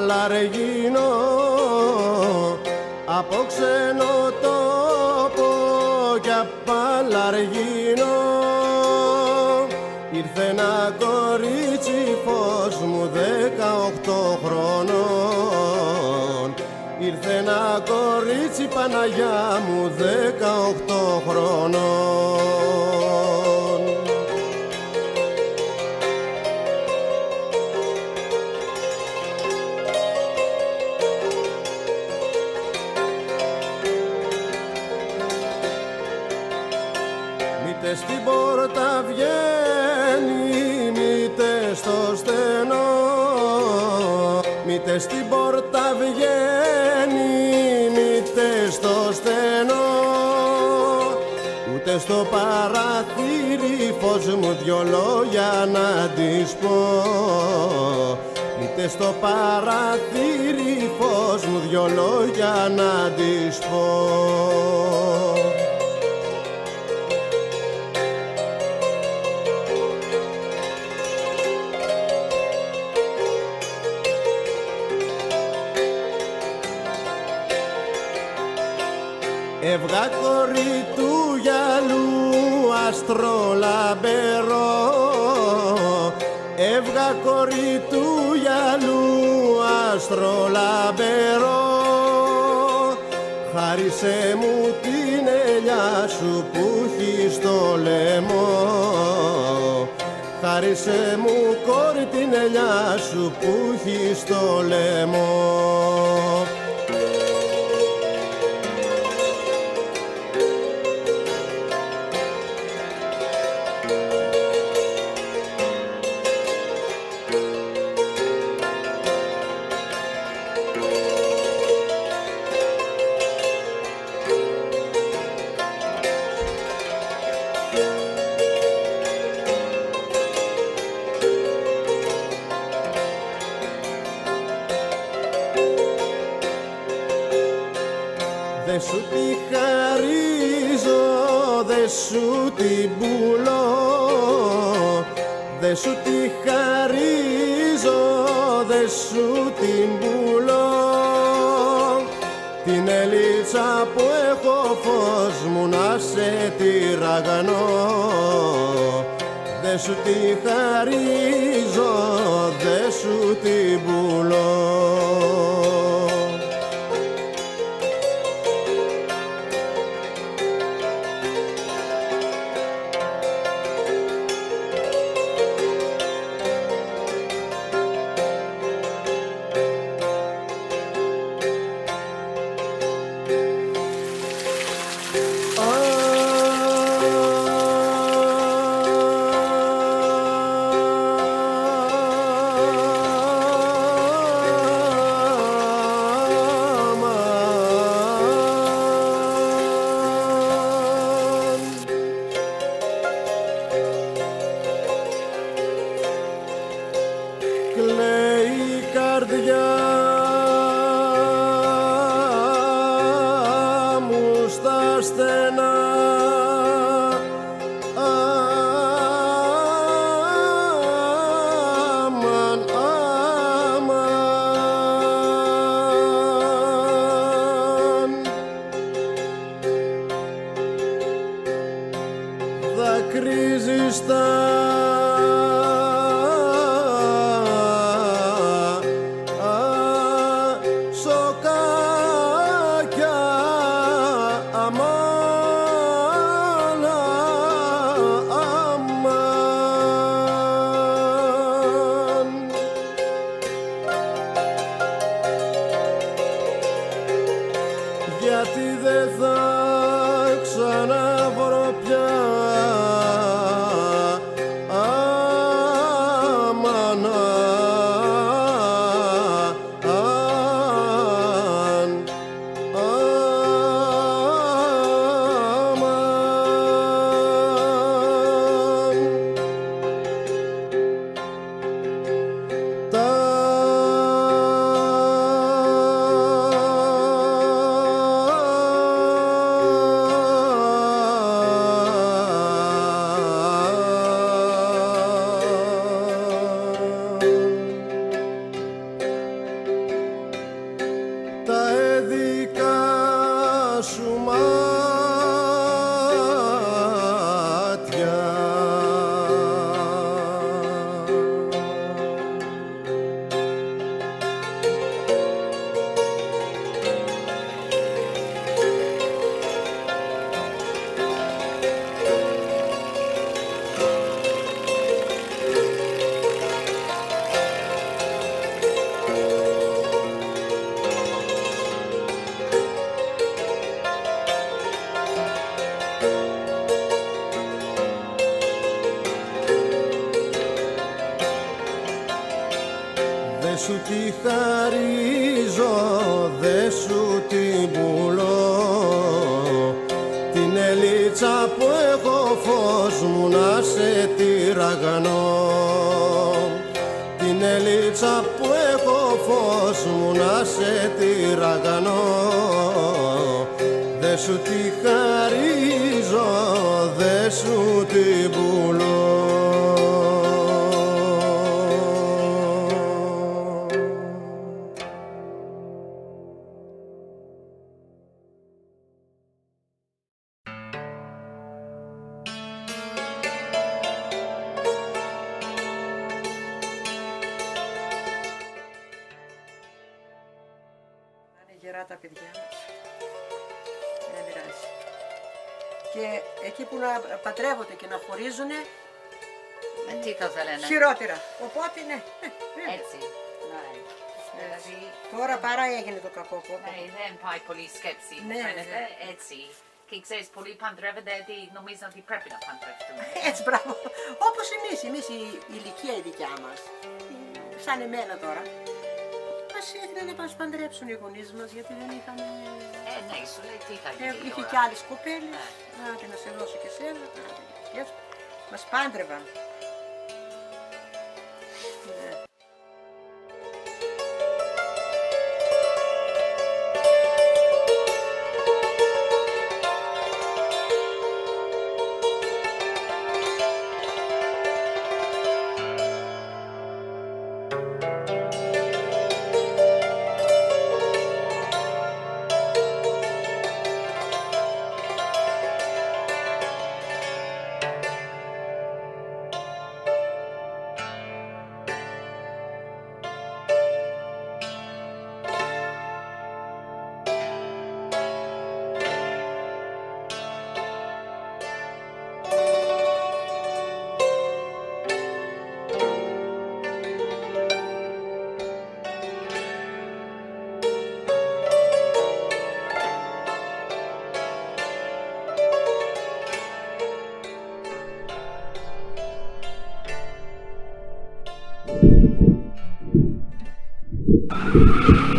παλαργίνο από ξένο τόπο κι απαλαργίνο. Ήρθε ένα κορίτσι φως μου 18 χρονών. Ήρθε ένα κορίτσι Παναγιά μου 18 χρονών. Μήτε στην πόρτα βγαίνει, μήτε στο στενό. Μήτε στην πόρτα βγαίνει, μήτε στο στενό. Ούτε στο παραθύρι φως μου δυο λόγια να της πω. Μήτε στο παραθύρι φως μου δυο λόγια να της πω. Έβγα κορί του γυαλού άστρο λαμπερό. Έβγα κορί του γυαλού άστρο λαμπερό. Χάρισε μου την ελιά σου που έχει στο λαιμό. Χάρισε μου κόρη την ελιά σου που έχει στο λαιμό. Δε σου τη χαρίζω, δε σου την πουλώ. Δε σου τη χαρίζω, δε σου την πουλώ. Την ελίτσα που έχω φως μου να σε τυραγανώ. Δε σου τη χαρίζω, δε σου την πουλώ. Κλαίει η καρδιά μου στα στενά. Αμαν, αμαν. Δακρύζει στα σοκάκια. Αμάν, αμάν. Γιατί δεν θα ξαναβρω πια. Αμάν, τη χαρίζω, δε σου την πουλώ. Την ελίτσα που έχω φως μου να σε τυραγανώ. Την ελίτσα που έχω φως μου να σε τυραγανώ. Δε σου τη χαρίζω, δε σου την πουλώ. Γερά τα παιδιά μας. Δεν πειράζει. Και εκεί που να παντρεύονται και να χωρίζουνε, τι θα θέλανε. χειρότερα. Οπότε ναι. Έτσι. Έτσι. Τώρα παρά έγινε το κακό. Ναι, δεν πάει πολύ σκέψη. Ναι, Φαίνεται έτσι. Και ξέρεις, πολλοί παντρεύονται γιατί νομίζουν ότι πρέπει να παντρευτούν. Έτσι, μπράβο. Όπως εμείς η ηλικία η δικιά μας. Σαν εμένα τώρα. Μας ήθελαν να μας παντρέψουν οι γονείς μας γιατί δεν είχαμε... Ναι, σου λέει τι θα γίνει Είχε τώρα. κι άλλες κοπέλες. Άντε να σε δώσω και σένα. Μας πάντρευαν. Thank you.